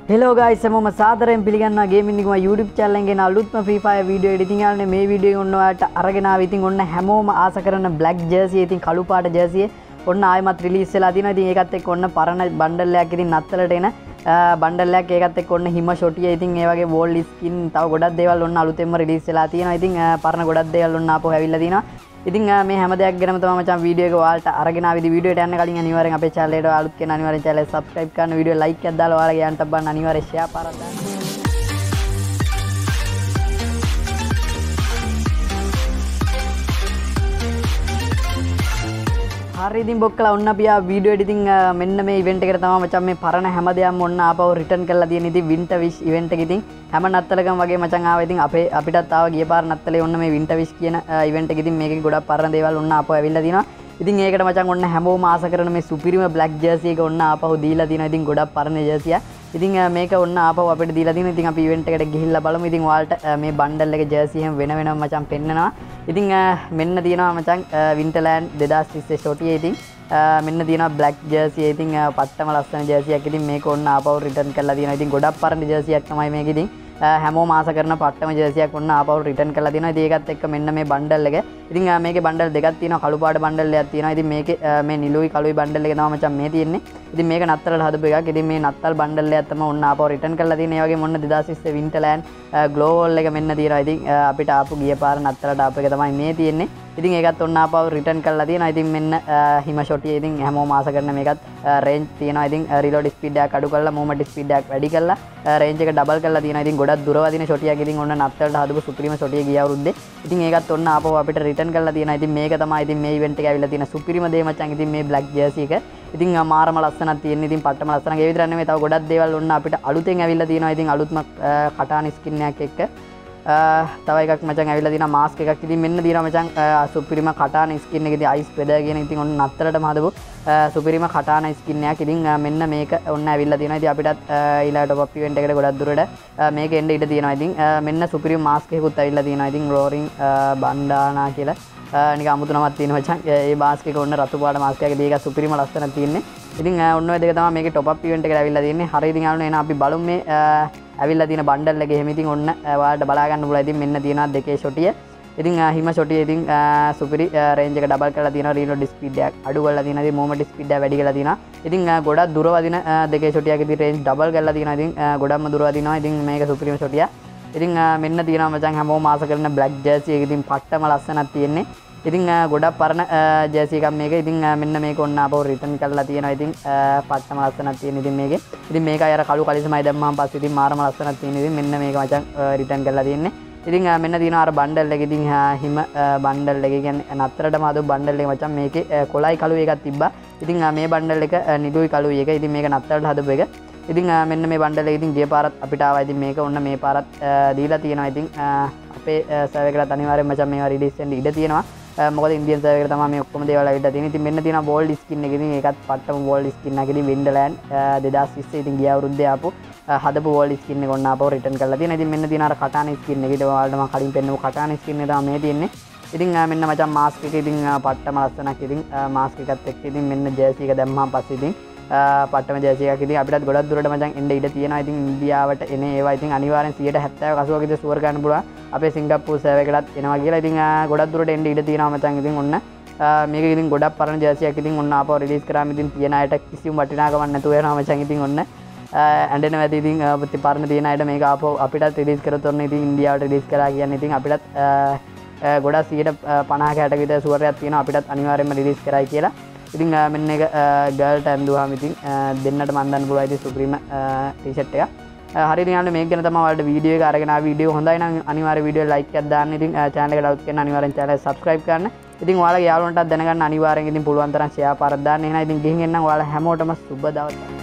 Hello guys, හැමෝම සාදරයෙන් පිළිගන්නවා ගේමින් නිකුමා YouTube channel එකෙන් අලුත්ම Free Fire video editing එකනේ මේ video එක ඔන්න ඔයාලට අරගෙන ආවා. ඉතින් ඔන්න හැමෝම ආස කරන black jersey ඉතින් කළු පාට jersey ඔන්න ආයෙමත් release වෙලා තියෙනවා. ඉතින් ඒකත් එක්ක ඔන්න පරණ bundle එකක් ඉතින් නත්තලට එන bundle එකක් ඒකත් එක්ක ඔන්න හිම shorty ඉතින් ඒ වගේ wall skin තව ගොඩක් දේවල් ඔන්න අලුතෙන්ම release වෙලා තියෙනවා. ඉතින් පරණ ගොඩක් දේවල් ඔන්න ආපහු ඇවිල්ලා තිනවා. ඉතින් මේ හැම දෙයක් ගැනම තමයි මචං වීඩියෝ එක ඔයාලට අරගෙන ආවිදි වීඩියෝ එකට යන්න කලින් අනිවාර්යෙන් අපේ channel එකට අලුත් කෙනා අනිවාර්යෙන් channel එක subscribe කරන්න වීඩියෝ like එකක් දාලා ඔයාලගේ යන්ට බලන්න අනිවාර්යෙන් share පාරක් දාන්න. හරි ඉතින් බොක්කලා ඔන්න අපි ආ වීඩියෝ එඩිටින් මෙන්න මේ ඉවෙන්ට් එකට තමයි මචං මේ පරණ හැම දෙයක්ම ඔන්න ආපහු රිටර්න් කරලා තියෙන ඉතින් winter wish event එක ඉතින් හැම නත්තලකම වගේ මචං ආවා ඉතින් අපිටත් ආවා ගිය පාර නත්තලේ ඔන්න මේ winter wish කියන event එක ඉතින් මේකේ ගොඩක් පරණ දේවල් ඔන්න ආපහු ඇවිල්ලා තිනවා. ඉතින් ඒකට මචං ඔන්න හැමෝම ආස කරන මේ සුපිරිම black jersey එක ඔන්න ආපහු දීලා තිනවා. ඉතින් ගොඩක් පරණ jersey එක. ඉතින් මේක ඔන්න ආපහු අපිට දීලා තිනවා. ඉතින් අපි event එකට ගිහිල්ලා බලමු. ඉතින් ඔයාලට මේ bundle එකේ jersey හැම වෙන වෙනම මචං පෙන්නනවා. ඉතින් මෙන්න තියෙනවා මචං Winterland 2020 shorty ඉතින් මෙන්න තියෙනවා black jersey ඉතින් පට්ටම ලස්සන jersey එකක්. ඉතින් මේක ඔන්න ආපහු return කරලා තියෙනවා. ඉතින් ගොඩක් පරණ jersey එකක් තමයි මේක. ඉතින් හැමෝම ආස කරන පට්ටම jersey එකක් ඔන්න ආපහු return කරලා තියෙනවා. ඉතින් ඒකත් එක්ක මෙන්න මේ bundle එක. ඉතින් මේකේ bundle දෙකක් තියෙනවා. කළු පාට bundle එකක් තියෙනවා. ඉතින් මේකේ මේ නිලුයි කළුයි bundle එක තමයි මචං මේ තියෙන්නේ. ඉතින් මේක නත්තලට හදපු එකක්. ඉතින් මේ නත්තල් bundle එකක් තමයි ඔන්න ආපහු return කරලා තියෙන්නේ. ඒ වගේම ඔන්න 2020 Winterland GLOO එක මෙන්න තියෙනවා. ඉතින් අපිට ආපු ගිය පාර නත්තලට ආපු එක තමයි මේ තියෙන්නේ. ඉතින් ඒකත් ඔන්න ආපහු රිටර්න් කරලා තියෙනවා. ඉතින් මෙන්න හිම shorty ඉතින් හැමෝම ආස කරන මේකත් රේන්ජ් තියෙනවා. ඉතින් reload speed එකක් අඩු කරලා movement speed එකක් වැඩි කරලා රේන්ජ් එක ඩබල් කරලා තියෙනවා. ඉතින් ගොඩක් දුර වදින shorty එකක්. ඉතින් ඔන්න නත්තලට හදපු සුපිරිම shorty එක ගිය අවුරුද්දේ. ඉතින් ඒකත් ඔන්න ආපහු අපිට රිටර්න් කරලා තියෙනවා. ඉතින් මේක තමයි ඉතින් මේ event එකේ ඇවිල්ලා තියෙන සුපිරිම දේ මචං. ඉතින් මේ black jersey එක ඉතින් මාරම ලස්සනක් තියෙන. ඉතින් පට්ටම ලස්සනක්. ඒ විතරක් නෙමෙයි තව ගොඩක් දේවල් ඔන්න අපිට අලුතෙන් ඇවිල්ලා තියෙනවා. ඉතින් අලුත්ම කටාන ස්කින් එකක් එක්ක තව එකක් මචං ඇවිල්ලා තියෙනවා මාස්ක් එකක්. ඉතින් මෙන්න තියෙනවා මචං සුපිරිම කටාන ස්කින් එක. ඉතින් අයිස් වෙදර් කියන ඉතින් ඔන්න නත්තරටම හදපු සුපිරිම කටාන ස්කින් එකක්. ඉතින් මෙන්න මේක ඔන්න ඇවිල්ලා තියෙනවා. ඉතින් අපිටත් ඊළඟ ටොප් අප් ඉවෙන්ට් එකට ගොඩක් දුරට මේක එන්න ඉඩ තියෙනවා. ඉතින් මෙන්න සුපිරිම මාස්ක් එකකුත් ඇවිල්ලා තියෙනවා. ඉතින් රෝරින් බණ්ඩානා කියලා නිකන් අමුතු නමක් තියෙනවා මචං. ඒ මාස්ක් එක ඔන්න රතු පාට මාස්ක් එකක්. මේක සුපිරිම ලස්සනක් තියෙන්නේ. ඉතින් ඔන්න ඔය දෙක තමයි මේකේ ටොප් අප් ඉවෙන්ට් එකට ඇවිල්ලා තියෙන්නේ. හරිය ඉතින් යාළුවනේ එන අපි බලමු මේ ඇවිල්ලා තියෙන බණ්ඩල් එක. එහෙම ඉතින් ඔන්න ඔයාලට බලා ගන්න පුළුවන්. ඉතින් මෙන්න තියෙනවා දෙකේ shorty. ඉතින් හිම shorty ඉතින් සුපිරි රේන්ජ් එක ඩබල් කරලා තියෙනවා. රීලෝඩ් ස්පීඩ් එක අඩු කරලා තියෙනවා. ඉතින් මොමන්ට් ස්පීඩ් එක වැඩි කරලා තියෙනවා. ඉතින් ගොඩක් දුර වදින දෙකේ shorty එකක ඉතින් රේන්ජ් ඩබල් කරලා තියෙනවා. ඉතින් ගොඩක්ම දුර වදිනවා. ඉතින් මේක සුපිරිම shorty. ඉතින් මෙන්න තියෙනවා මචං හැමෝම ආස කරන black jersey එක. ඉතින් පට්ටම ලස්සනක් තියෙන්නේ. ඉතින් ගොඩක් පරණ jersey එකක් මේක. ඉතින් මෙන්න මේක ඔන්න ආපහු return කරලා තියෙනවා. ඉතින් පට්ටම ලස්සනක් තියෙන. ඉතින් මේකේ ඉතින් මේක අර කළු කලිසමයි දැම්මම පස්සේ ඉතින් මාරම ලස්සනක් තියෙන. ඉතින් මෙන්න මේක මචං return කරලා තියෙන්නේ. ඉතින් මෙන්න තියෙනවා අර bundle එක. ඉතින් හිම bundle එක කියන්නේ නතරටම අද bundle එක මචං. මේකේ කොළයි කළුයි එකක් තිබ්බා. ඉතින් මේ bundle එක නිදුයි කළුයි එක. ඉතින් මේක නතරට හදපු එක. ඉතින් මෙන්න මේ bundle එක ඉතින් ගිය පාරත් අපිට ආවා. ඉතින් මේක ඔන්න මේ පාරත් දීලා තියෙනවා. ඉතින් අපේ සර්වර් එකට අනිවාර්යෙන් මචං මේවා රිලීස් වෙන්න ඉඩ තියෙනවා. මොකද ඉන්දියන් සර්වර් එකට තමයි මේ ඔක්කොම දේවල් ඇවිල්ලා තියෙන්නේ. ඉතින් මෙන්න තියෙනවා බෝල්ඩ් ස්කින් එක. ඉතින් ඒකත් පට්ටම බෝල්ඩ් ස්කින් එකක්. ඉතින් Winterland 2020 ඉතින් ගිය අවුරුද්දේ ආපු හදපු බෝල්ඩ් ස්කින් එක ඔන්න ආපහු රිටර්න් කරලා තියෙනවා. ඉතින් මෙන්න තියෙන අර කටාන ස්කින් එක. ඊට ඔයාලට මම කලින් පෙන්නපු කටාන ස්කින් එක තමයි මේ තියෙන්නේ. ඉතින් මෙන්න මචං මාස්ක් එක. ඉතින් පට්ටම ලස්සනක්. ඉතින් මාස්ක් එකත් එක්ක ඉතින් මෙන්න jersey එක දැම්මම පස්සේ ඉතින් පට්ටම jersey එකක්. ඉතින් අපිටත් ගොඩක් දුරට මචං එන්න ඉඩ තියෙනවා. ඉතින් ඉන්දියාවට එන ඒවා ඉතින් අනිවාර්යෙන් 70% 80% විතර ෂුවර් ගන්න පුළුවන්. අපේ සිංගප්පූර් සර්වර් එකටත් එනවා කියලා. ඉතින් ගොඩක් දුරට එන්න ඉඩ තියෙනවා මචං. ඉතින් ඔන්න මේක ඉතින් ගොඩක් පරණ jersey එකක්. ඉතින් ඔන්න ආපහු රිලීස් කරාම ඉතින් තියන අයට කිසිම වටිනාකමක් නැතුව යනවා මචං. ඉතින් ඔන්න ඇඬෙන වැඩි ඉතින් පරණ තියන අයට මේක ආපහු අපිටත් රිලීස් කරොත් ඔන්න ඉතින් ඉන්දියාවට රිලීස් කරා කියන්නේ ඉතින් අපිටත් ගොඩක් 50 60 විතර ෂුවර් එකක් තියෙනවා. අපිටත් අනිවාර්යෙන්ම රිලීස් කරයි කියලා. ඉතින් මෙන්න එක ගර්ල්ට ඇඳුවාම ඉතින් දෙන්නට මන් දන්න පුළුවන් ඉතින් සුප්‍රීම ටී-ෂර්ට් එක. හරියට යාළුවනේ මේක ගැන තමයි ඔයාලට වීඩියෝ එක අරගෙන ආ. වීඩියෝ හොඳයි නම් අනිවාර්යෙන් වීඩියෝ ලයික් එකක් දාන්න. ඉතින් channel එකට අලුත් කෙනා අනිවාර්යෙන් channel එක subscribe කරන්න. ඉතින් ඔයාලගේ යාළුවන්ටත් දැනගන්න අනිවාර්යෙන් ඉතින් පුළුවන් තරම් share පාරක් දාන්න. එහෙනම් ඉතින් ගිහින් එන්නම් ඔයාලා හැමෝටම සුබ දවසක්.